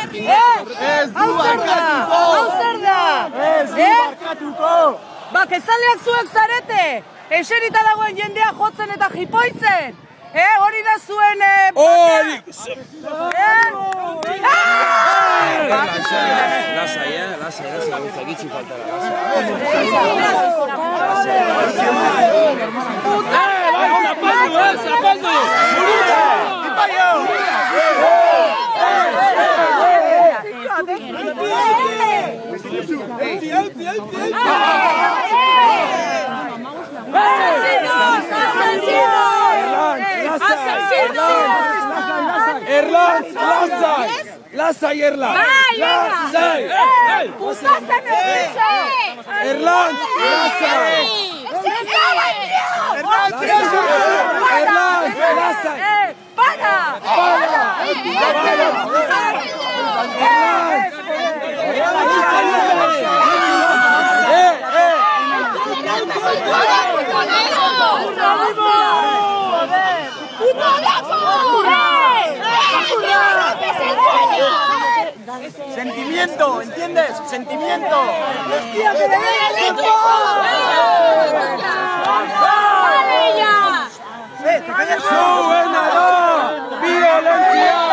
Hau zer da? Ba, kezaleak zuek zarete! Eserita dagoen jendea jotzen eta jipoitzen! Hori da zuen... Hori! Lasai, gutxi faltara, Zapaldu! Erlan, lasai Erlan! Lasai! Erlan, lasai! Erlan, lasai! Para! Sentimiento, ¿entiendes? Sentimiento. ¡Violencia!